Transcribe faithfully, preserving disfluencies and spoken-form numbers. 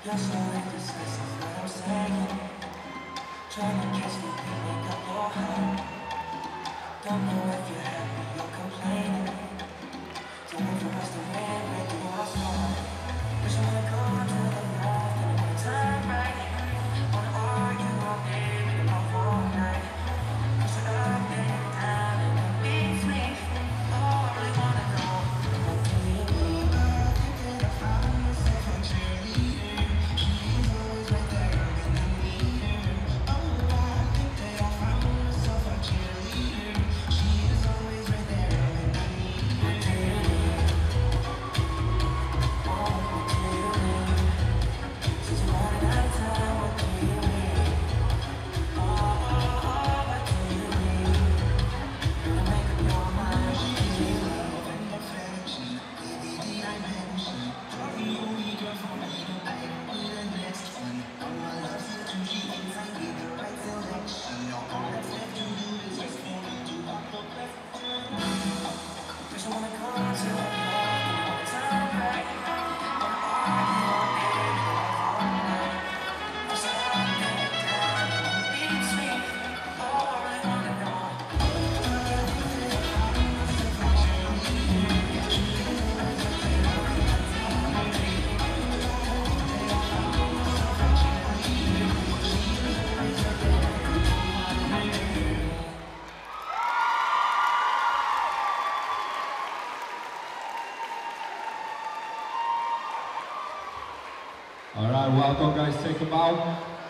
You're so indecisive, what I'm saying. Trying to kiss me, make up your heart. Don't know if you're happy or complaining. Don't wait for us to win, wait to our song. Wish I wanna go to the left and I wanna turn right. Wanna argue all day, make love all night. Push it up and down and in between. Oh, I really wanna know what do you mean? I think that I found myself a cheerleader. She's always right there when I need her. Oh, I think that I found myself a cheerleader. She is always right there when I need her. What do you mean? Oh, what do you mean? Since you're running out of time, what do you mean? Oh, oh, oh, what do you mean? Gonna make up your mind, what do you mean? Affection, baby, did I mention? You're the only girl for me, I don't need a next one. All my love's here to you, if I get the right selection. Now all that's left to do is just for me to walk the question. Wish I wanna go to the left, and I wanna turn right. Wanna argue all day, love all night. Push it up and down and in between. Oh, I really wanna know. All right, welcome guys, take a bow.